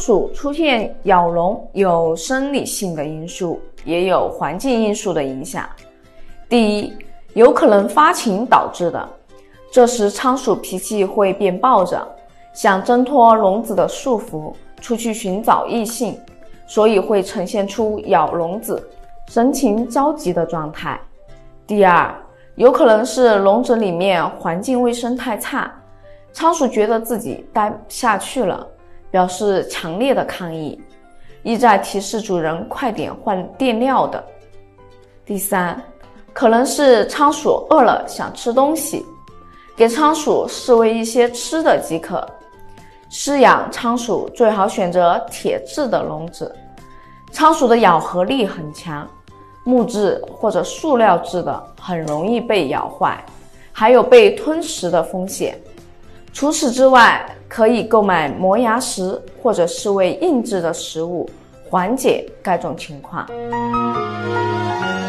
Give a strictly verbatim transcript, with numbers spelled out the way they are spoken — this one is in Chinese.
鼠出现咬笼有生理性的因素，也有环境因素的影响。第一，有可能发情导致的，这时仓鼠脾气会变暴躁，想挣脱笼子的束缚，出去寻找异性，所以会呈现出咬笼子、神情焦急的状态。第二，有可能是笼子里面环境卫生太差，仓鼠觉得自己待不下去了，表示强烈的抗议，意在提示主人快点换垫料的。第三，可能是仓鼠饿了想吃东西，给仓鼠试喂一些吃的即可。饲养仓鼠最好选择铁质的笼子，仓鼠的咬合力很强，木质或者塑料制的很容易被咬坏，还有被吞食的风险。除此之外，可以购买磨牙石或者是为硬质的食物，缓解该种情况。